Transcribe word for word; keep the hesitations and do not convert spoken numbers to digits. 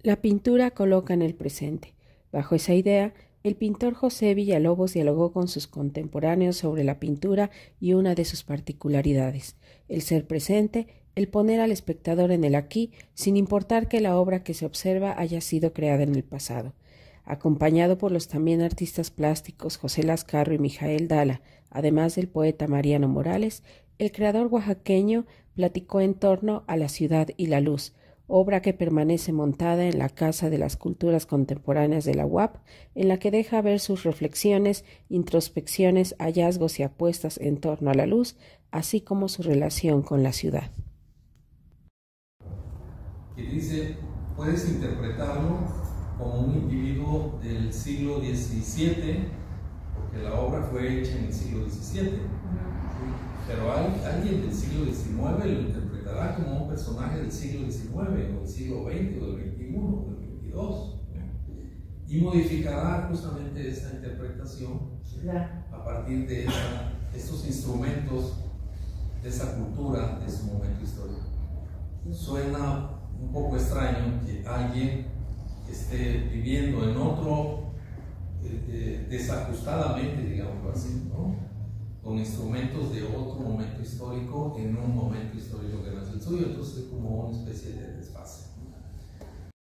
La pintura coloca en el presente. Bajo esa idea, el pintor José Villalobos dialogó con sus contemporáneos sobre la pintura y una de sus particularidades, el ser presente, el poner al espectador en el aquí, sin importar que la obra que se observa haya sido creada en el pasado. Acompañado por los también artistas plásticos José Lascarro y Mijael Dala, además del poeta Mariano Morales, el creador oaxaqueño platicó en torno a la ciudad y la luz, obra que permanece montada en la Casa de las Culturas Contemporáneas de la U A P, en la que deja ver sus reflexiones, introspecciones, hallazgos y apuestas en torno a la luz, así como su relación con la ciudad. Que dice, puedes interpretarlo como un individuo del siglo diecisiete, porque la obra fue hecha en el siglo diecisiete, pero hay, alguien del siglo diecinueve lo interpretará como un personaje del siglo diecinueve, o del siglo veinte, o del veintiuno, o del veintidós, y modificará justamente esta interpretación a partir de esa, estos instrumentos de esa cultura, de su momento histórico. Suena un poco extraño que alguien esté viviendo en otro, eh, eh, desajustadamente, digamos así, ¿no?, con instrumentos de otro momento histórico en un momento histórico que no es el suyo, entonces es como una especie de desfase.